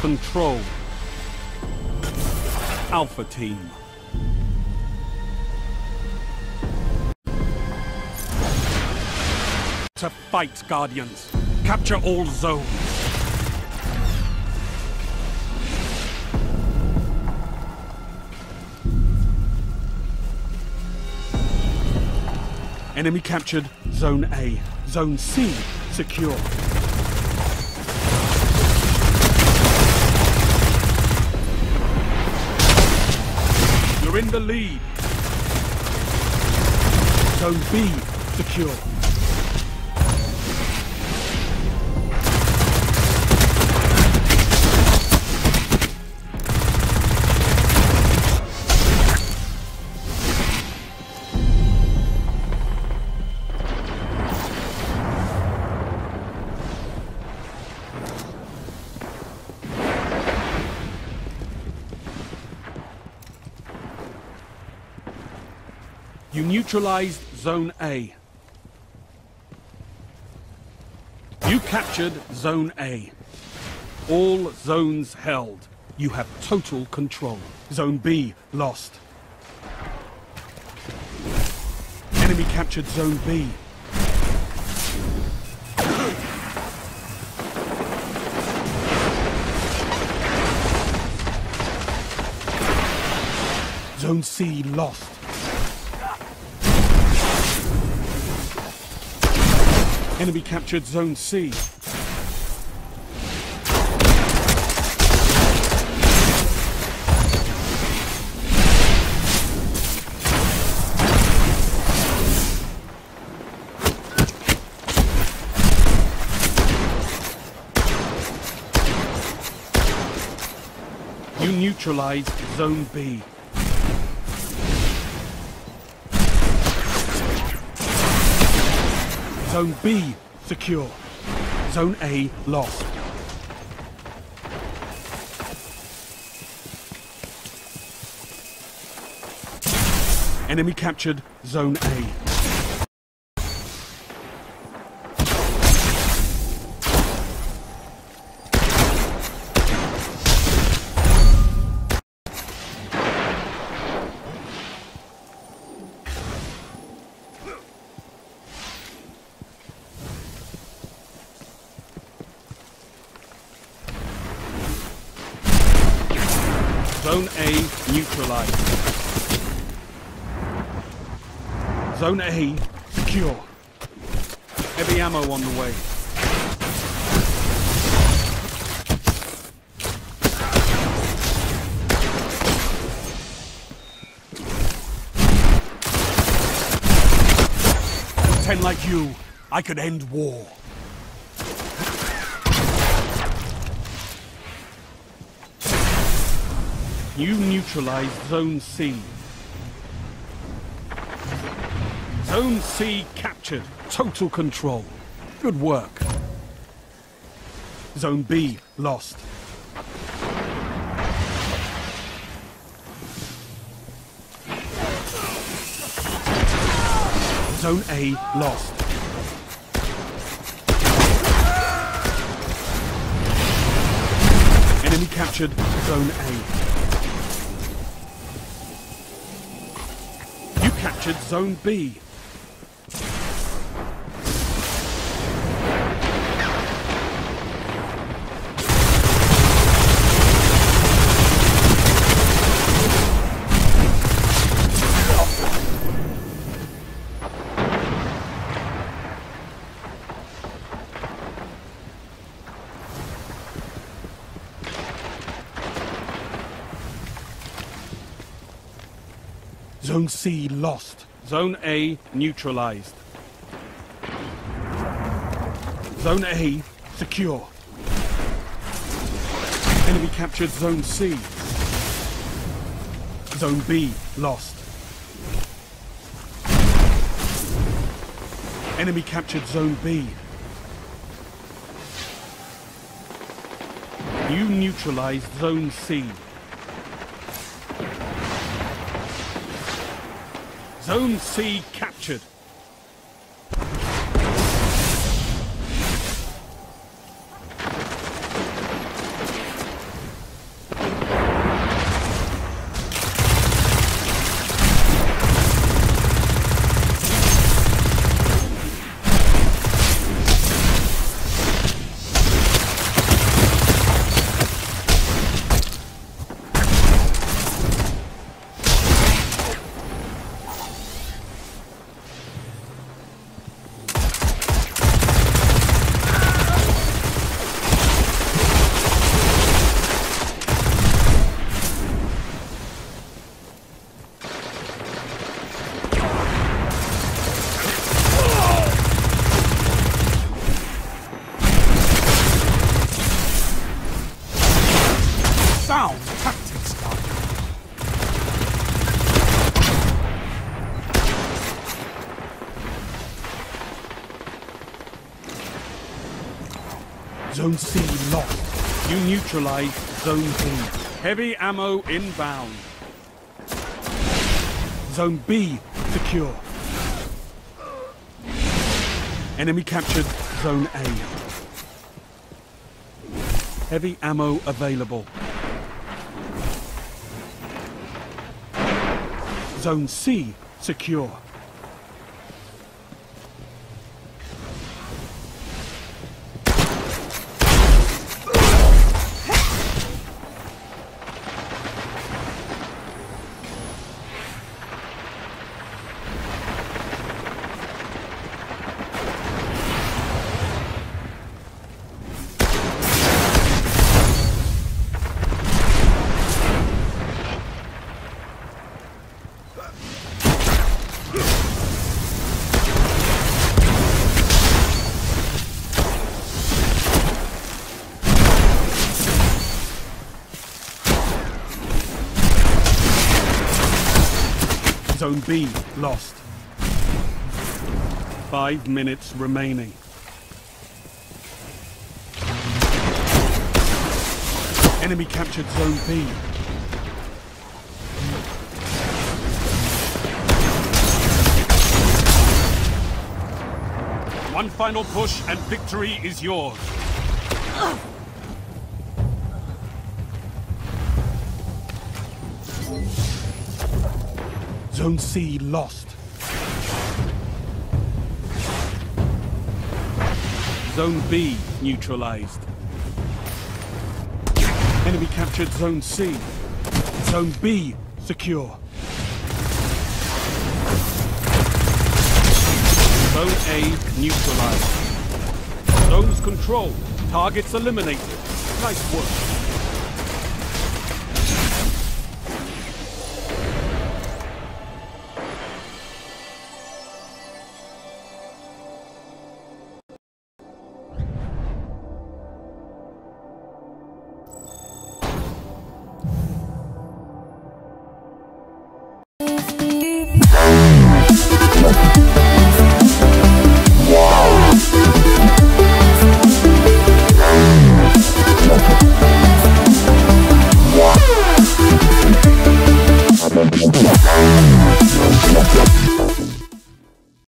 control. Alpha Team. To fight, Guardians. Capture all zones. Enemy captured Zone A. Zone C secure. You're in the lead. Zone B secure. You neutralized Zone A. You captured Zone A. All zones held. You have total control. Zone B lost. Enemy captured Zone B. Zone C lost. Enemy captured Zone C. You neutralized Zone B. Zone B secure. Zone A lost. Enemy captured Zone A. Zone A neutralized. Zone A secure. Heavy ammo on the way. With 10 like you, I could end war. You neutralized Zone C. Zone C captured. Total control. Good work. Zone B lost. Zone A lost. Enemy captured Zone A. Captured Zone B. Zone C lost. Zone A neutralized. Zone A secure. Enemy captured Zone C. Zone B lost. Enemy captured Zone B. You neutralized Zone C. Zone C captured. Zone C lost. You neutralized Zone B. Heavy ammo inbound. Zone B secure. Enemy captured Zone A. Heavy ammo available. Zone C secure. Zone B lost. 5 minutes remaining. Enemy captured Zone B. One final push and victory is yours. Zone C lost. Zone B neutralized. Enemy captured Zone C. Zone B secure. Zone A neutralized. Zones controlled. Targets eliminated. Nice work.